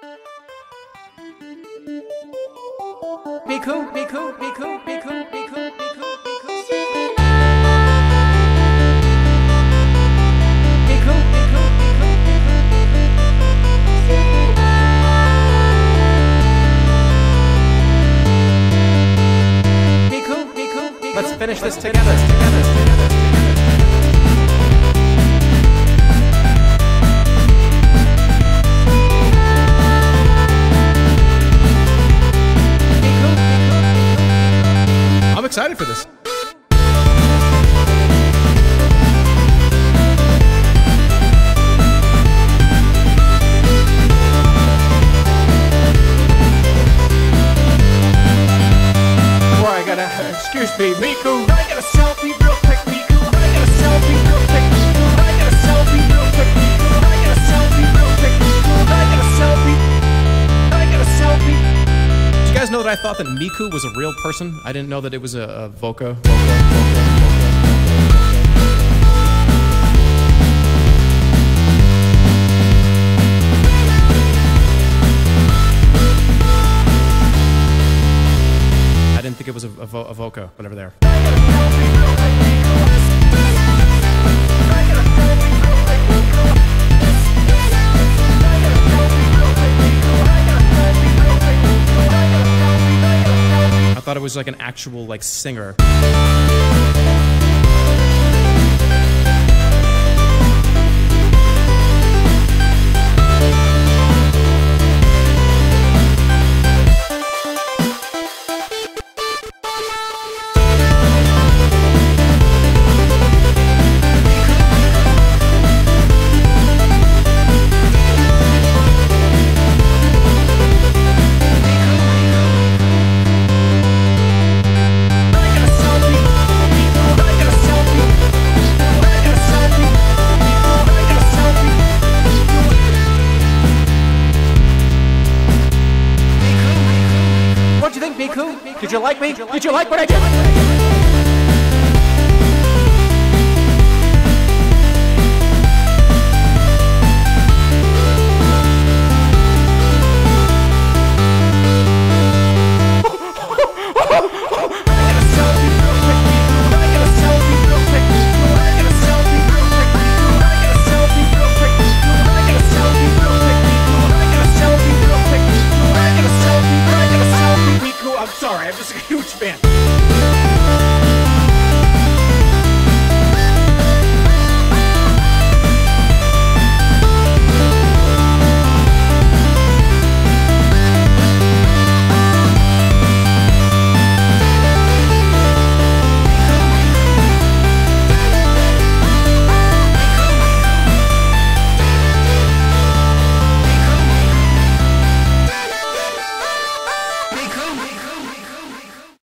Miku, Miku, Miku, Miku, Miku, Miku, let's finish this together. I'm excited for this. Excuse me, Miku. I got a selfie real quick, Miku. I got a selfie real quick, Miku. I got a selfie real quick, Miku. I got a selfie real quick, Miku. I got a selfie. I got a selfie. Did you guys know that I thought that Miku was a real person? I didn't know that it was a voca. I didn't think it was a voca, whatever they are. I thought it was like an actual like singer. Miku, did you like me? Did you like what I did?